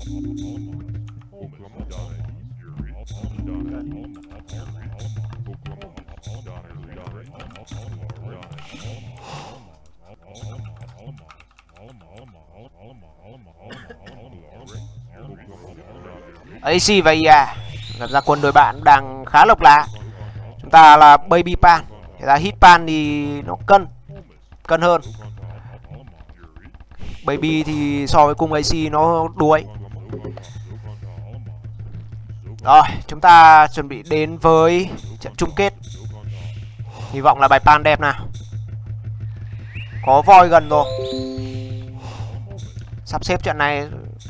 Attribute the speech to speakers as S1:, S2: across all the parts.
S1: AC và IA gặp ra quân đội bạn đang khá lộc lá. Chúng ta là Baby Pan, người ta hit Pan thì nó cân hơn. Baby thì so với cung AC nó đuối. Rồi, chúng ta chuẩn bị đến với trận chung kết. Hy vọng là bài Pan đẹp nào. Có voi gần rồi. Sắp xếp trận này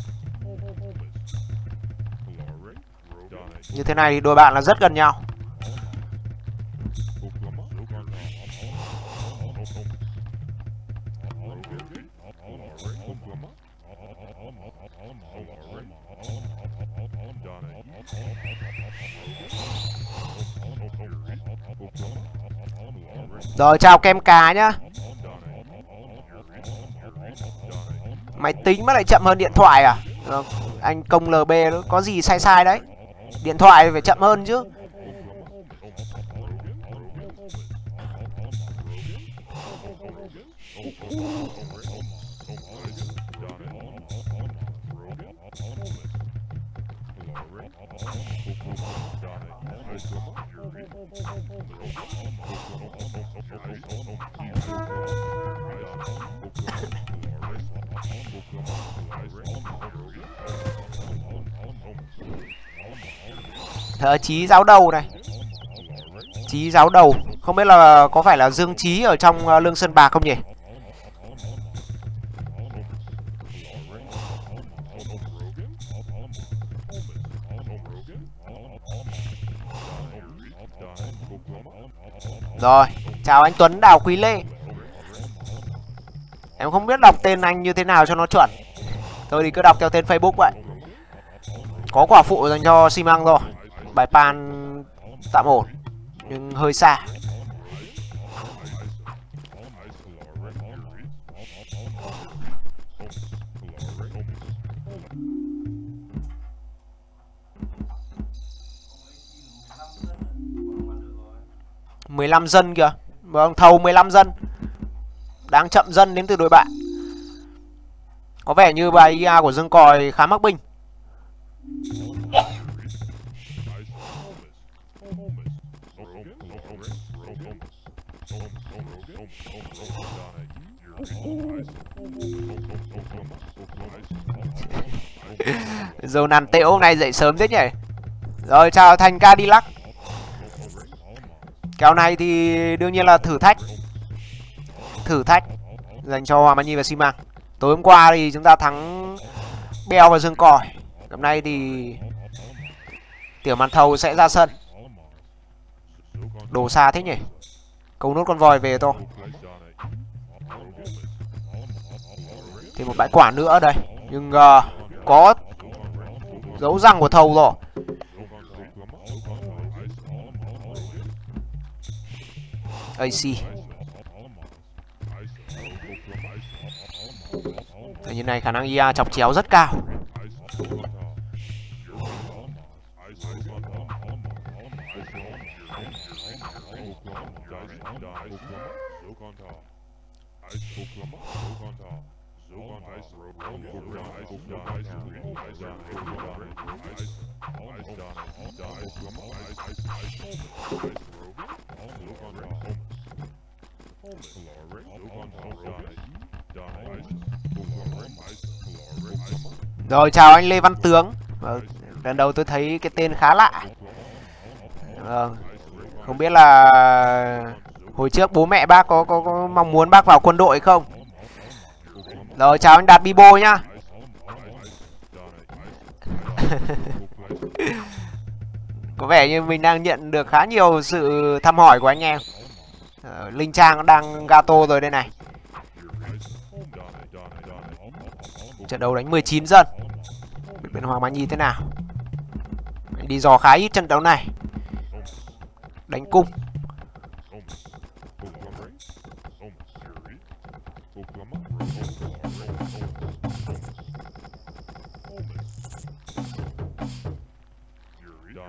S1: như thế này thì đôi bạn là rất gần nhau. Rồi chào kem cá nhá. Máy tính mà lại chậm hơn điện thoại à? Anh công LB có gì sai sai đấy. Điện thoại phải chậm hơn chứ. Chí giáo đầu này. Chí giáo đầu. Không biết là có phải là Dương Chí ở trong Lương Sơn Bạc không nhỉ? Rồi, chào anh Tuấn Đào Quý Lê. Em không biết đọc tên anh như thế nào cho nó chuẩn. Tôi thì cứ đọc theo tên Facebook vậy. Có quả phụ dành cho xi măng rồi. Bài Pan tạm ổn nhưng hơi xa. $15 dân kìa. Vâng, thầu 15 dân. Đang chậm dân đến từ đội bạn. Có vẻ như bài IA của Dương Còi khá mắc binh. Dầu nàn tệ hôm nay dậy sớm thế nhỉ. Rồi chào Thành Cadillac. Kèo này thì đương nhiên là thử thách dành cho Hoàng Mai Nhi và xi măng. Tối hôm qua thì chúng ta thắng Beo và Dương Còi. Hôm nay thì Tiểu Màn Thầu sẽ ra sân. Đồ xa thế nhỉ. Câu nốt con voi về thôi. Thêm một bãi quả nữa ở đây. Nhưng có dấu răng của thầu rồi. AC. Như này khả năng IA chọc chéo rất cao. Rồi chào anh Lê Văn Tướng. Lần đầu tôi thấy cái tên khá lạ. Không biết là hồi trước bố mẹ bác có mong muốn bác vào quân đội không? Rồi chào anh Đạt Bibo nhá. Có vẻ như mình đang nhận được khá nhiều sự thăm hỏi của anh em. Linh Trang đang gato rồi đây này. Trận đấu đánh 19 dân. Bên Hoàng Mai Nhi thế nào? Anh đi dò khá ít trận đấu này. Đánh cung.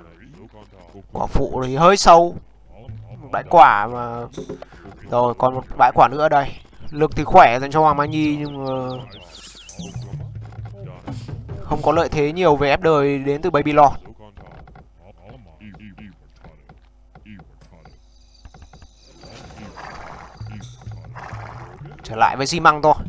S1: Quả phụ thì hơi sâu. Một bãi quả mà. Rồi còn một bãi quả nữa đây. Lực thì khỏe dành cho Hoàng Mai Nhi nhưng mà không có lợi thế nhiều về ép đời đến từ Baby Lord. Trở lại với xi măng thôi.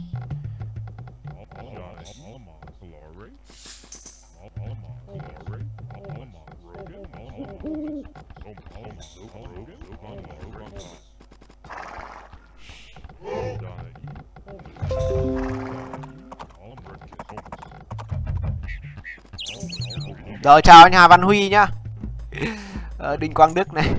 S1: Rồi chào anh Hà Văn Huy nhá. Đinh Quang Đức này.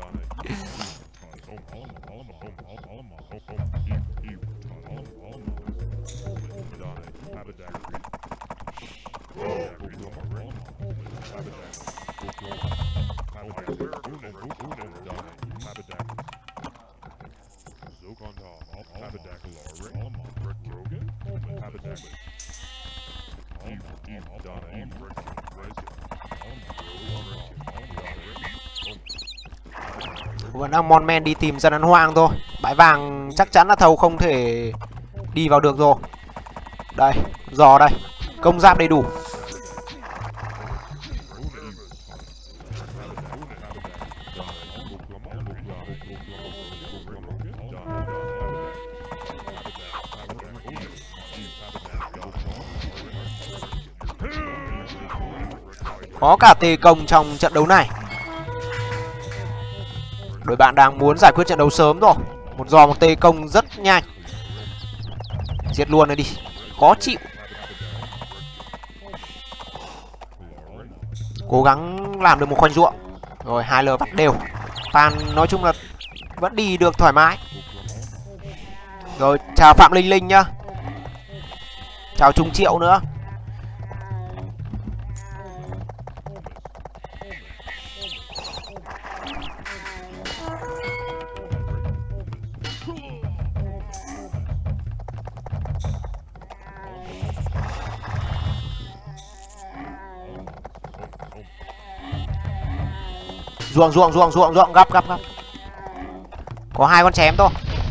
S1: Vẫn đang mon men đi tìm dân ăn hoang thôi. Bãi vàng chắc chắn là thầu không thể đi vào được rồi. Đây, giò đây. Công giáp đầy đủ. Có cả tê công trong trận đấu này. Đội bạn đang muốn giải quyết trận đấu sớm rồi. Một giò một tê công rất nhanh. Giết luôn này đi. Khó chịu. Cố gắng làm được một khoanh ruộng. Rồi 2L vắt đều. Pan nói chung là vẫn đi được thoải mái. Rồi chào Phạm Linh Linh nhá. Chào Trung Triệu nữa. Ruộng gấp. Có 2 con chém thôi.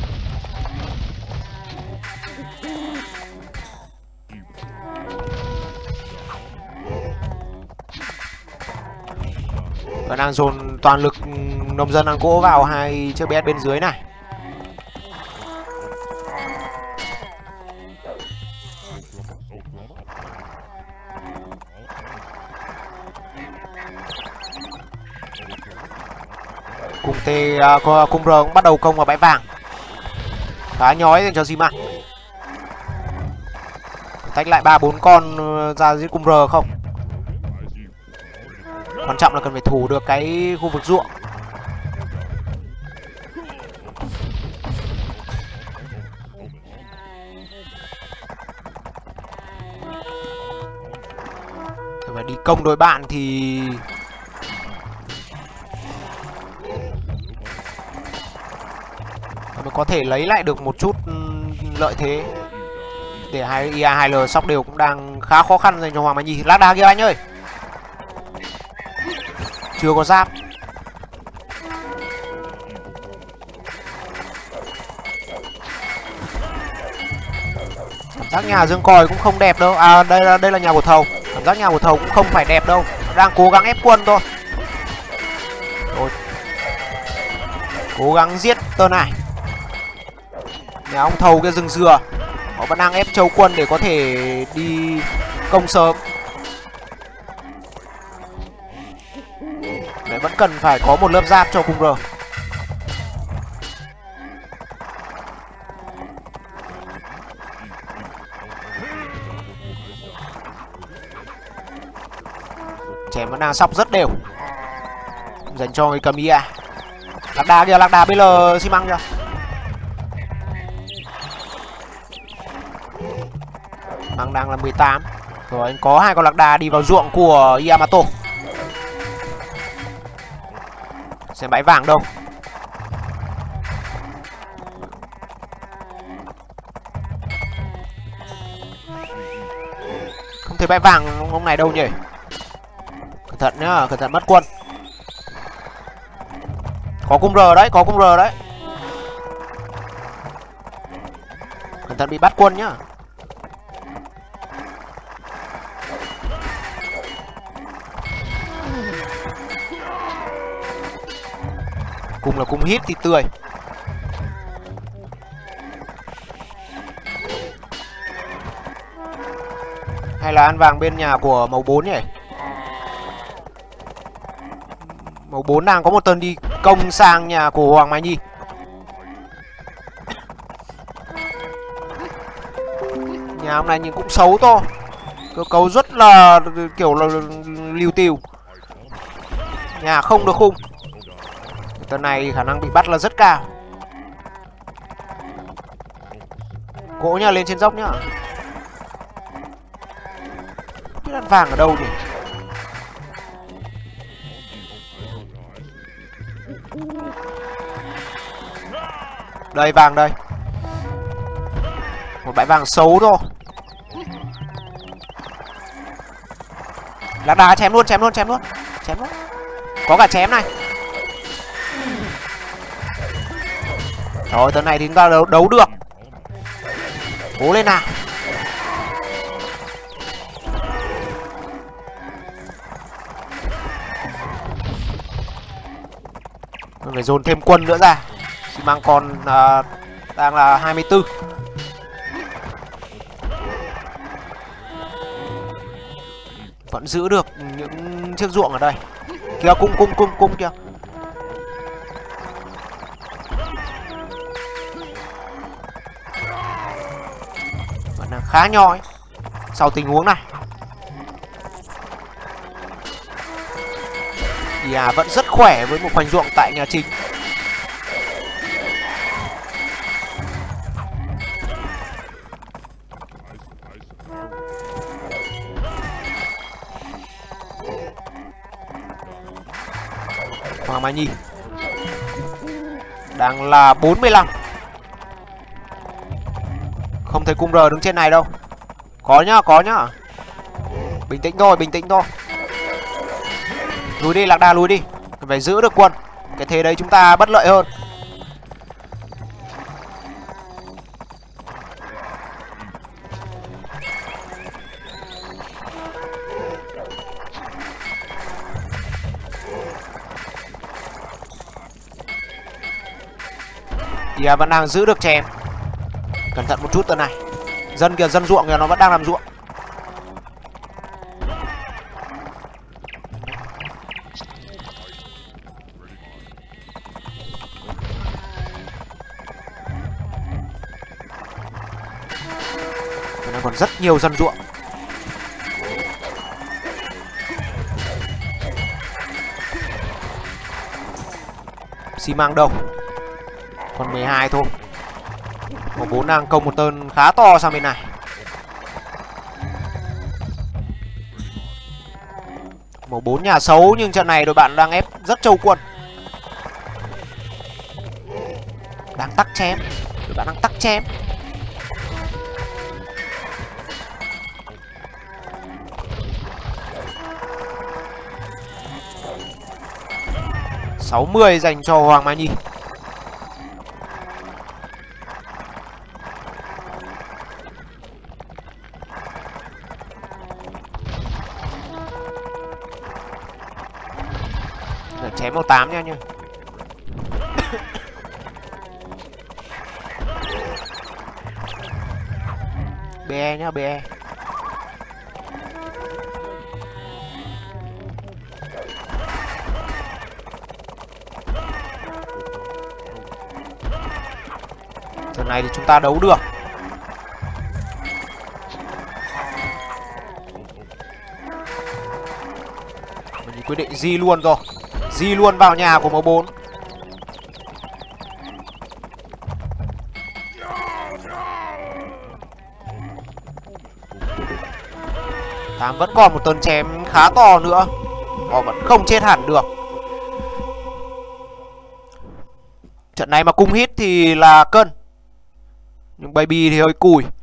S1: Và đang dồn toàn lực nông dân ăn gỗ vào 2 chiếc BS bên dưới này. Cùng cung R cũng bắt đầu công vào bãi vàng. Khá nhói dành cho Zima. Tách lại 3-4 con ra giết cung R không. Quan trọng là cần phải thủ được cái khu vực ruộng. Phải đi công đối bạn thì mới có thể lấy lại được một chút lợi thế. Để IA 2L sóc đều cũng đang khá khó khăn dành cho Hoàng Mai Nhi. Lác đà kìa anh ơi. Chưa có giáp. Cảm giác nhà Dương Còi cũng không đẹp đâu. À đây là nhà của thầu. Cảm giác nhà của thầu cũng không phải đẹp đâu. Đang cố gắng ép quân thôi. Rồi. Cố gắng giết tơn này. Nhà ông thầu kia rừng dừa. Họ vẫn đang ép châu quân để có thể đi công sớm. Đấy, vẫn cần phải có một lớp giáp cho cung R. Chém vẫn đang sóc rất đều dành cho người cầm IA. Lạc đà kìa, lạc đà bây giờ xi măng kìa. Măng đang là 18. Rồi anh có 2 con lạc đà đi vào ruộng của Yamato. Xem bãi vàng đâu. Không thấy bãi vàng ông này đâu nhỉ. Cẩn thận nhá, cẩn thận mất quân. Có cung R đấy, có cung R đấy. Cẩn thận bị bắt quân nhá. Cung là cung hít thì tươi. Hay là ăn vàng bên nhà của màu 4 nhỉ? Màu 4 đang có một tên đi công sang nhà của Hoàng Mai Nhi. Nhà hôm nay nhìn cũng xấu to. Cơ cấu rất là kiểu là liều tiều. Nhà không được khung. Tên này khả năng bị bắt là rất cao. Cỗ nhà lên trên dốc nhá. Biết ăn vàng ở đâu nhỉ? Đây vàng đây. Một bãi vàng xấu thôi. Lạc đà chém luôn, chém luôn, chém luôn. Chém luôn. Có cả chém này. Rồi tấn này thì chúng ta đấu được. Cố lên nào. Phải dồn thêm quân nữa ra. Xi măng còn đang là 24. Vẫn giữ được những chiếc ruộng ở đây. Kìa cung kìa. Vẫn đang khá nhoi sau tình huống này. Thì vẫn rất khỏe với một khoảnh ruộng tại nhà chính. Hoàng Mai Nhi đang là 45. Không thấy cung R đứng trên này đâu. Có nhá. Bình tĩnh thôi, bình tĩnh thôi. Lùi đi, Lạc Đà lùi đi. Phải giữ được quân. Cái thế đấy chúng ta bất lợi hơn. Thì vẫn đang giữ được chèn. Cẩn thận một chút tờ này. Dân kìa, dân ruộng kìa, nó vẫn đang làm ruộng. Còn rất nhiều dân ruộng. Xi măng đâu? Còn 12 thôi. Màu 4 đang công một tên khá to sang bên này. Màu 4 nhà xấu nhưng trận này đội bạn đang ép rất trâu quân. Đang tắc chém. Đội bạn đang tắc chém. $60 dành cho Hoàng Mai Nhi. Để chém màu 8 nha. BE nhá, BE. Trận này thì chúng ta đấu được. Mình quyết định di luôn rồi. Di luôn vào nhà của màu 4. Tám vẫn còn một tấn chém khá to nữa. Họ vẫn không chết hẳn được. Trận này mà cung hit thì là cân. Nhưng baby thì hơi cùi.